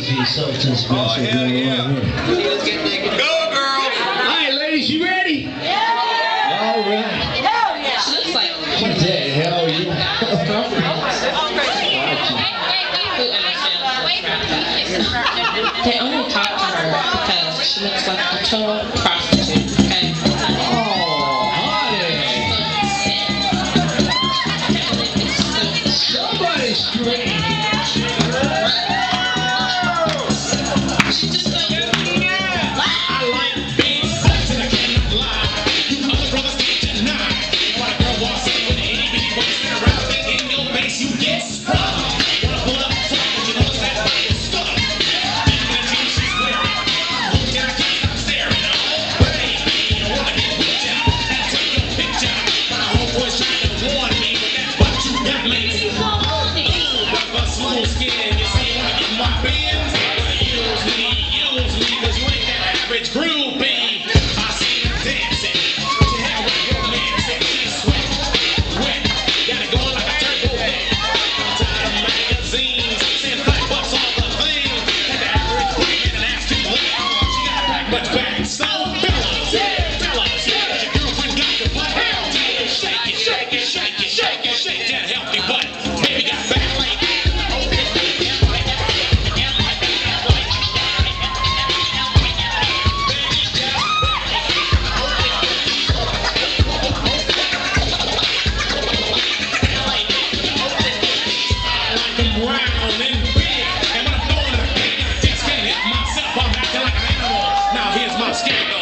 crazy Sultan special going on here. Go, girl! Alright, ladies, you ready? Yeah! Alright. Hell yeah! She looks like What the hell you? they only talk to her because she looks like a total prostitute, okay? Oh, honey. Somebody scream. Now here's my scandal.